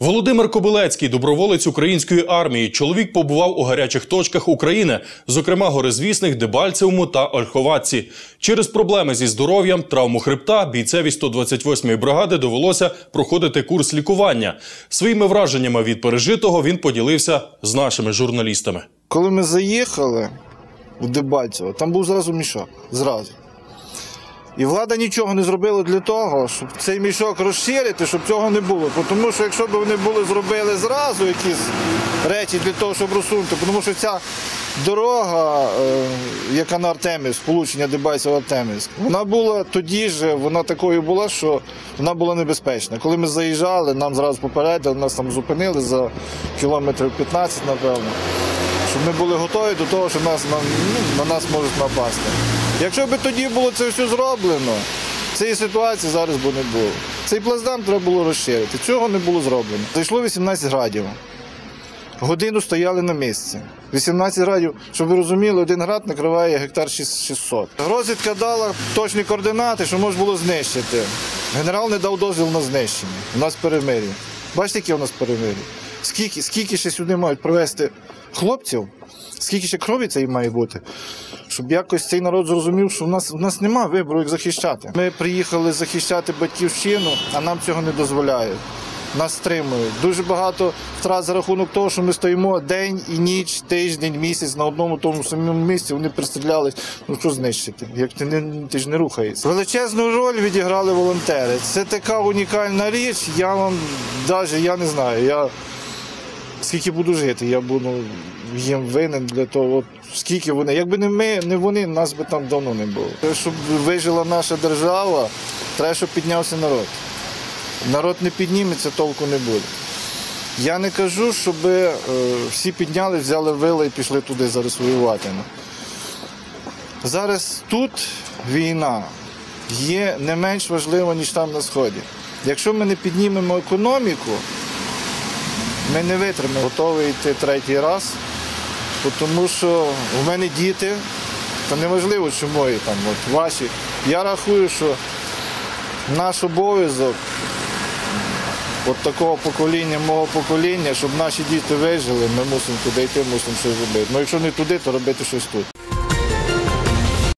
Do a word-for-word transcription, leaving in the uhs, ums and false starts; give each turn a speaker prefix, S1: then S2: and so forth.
S1: Володимир Кобилецький – доброволець української армії. Чоловік побував у гарячих точках України, зокрема горизвісних Дебальцевому та Ольховатці. Через проблеми зі здоров'ям, травму хребта бійцеві сто двадцять восьмої бригади довелося проходити курс лікування. Своїми враженнями від пережитого він поділився з нашими журналістами.
S2: Коли ми заїхали в Дебальцево, там був зразу мішок. Зразу. І влада нічого не зробила для того, щоб цей мішок розширити, щоб цього не було. Тому що якщо б вони були зробили зразу якісь речі для того, щоб розсунути, тому що ця дорога, яка на Артемівськ, сполучення Дебальцево-Артемівськ, вона була тоді ж, вона такою була, що вона була небезпечна. Коли ми заїжджали, нам зразу попередили, нас там зупинили за кілометрів п'ятнадцять, напевно, щоб ми були готові до того, що нас, на, ну, на нас можуть напасти. Якщо б тоді було це все зроблено, цієї ситуації зараз би не було. Цей плацдарм треба було розширити. Цього не було зроблено. Зайшло вісімнадцять градів. Годину стояли на місці. вісімнадцять градів, щоб ви розуміли, один град накриває гектар шістсот. Розвідка дала точні координати, що можна було знищити. Генерал не дав дозвіл на знищення. У нас перемир'я. Бачите, яке у нас перемир'я? Скільки, скільки ще сюди мають привезти хлопців, скільки ще крові це має бути, щоб якось цей народ зрозумів, що в нас, в нас немає вибору, як захищати. Ми приїхали захищати батьківщину, а нам цього не дозволяють. Нас стримують. Дуже багато втрат за рахунок того, що ми стоїмо день і ніч, тиждень, місяць на одному тому самому місці, вони пристрілялись. Ну що знищити? Як ти, не, ти ж не рухаєшся. Величезну роль відіграли волонтери. Це така унікальна річ, я вам навіть, я не знаю, я скільки буду жити, я буду їм винен для того, от, скільки вони. Якби не ми, не вони, нас би там давно не було. Щоб вижила наша держава, треба, щоб піднявся народ. Народ не підніметься, толку не буде. Я не кажу, щоб е, всі підняли, взяли вила і пішли туди зараз воювати. Зараз тут війна є не менш важлива, ніж там на Сході. Якщо ми не піднімемо економіку, ми не витримаємо. Готовий йти третій раз, тому що в мене діти, та неважливо, що мої, там, от ваші. Я рахую, що наш обов'язок от такого покоління, мого покоління, щоб наші діти вижили, ми мусимо туди йти, мусимо щось робити. Ну якщо не туди, то робити щось тут.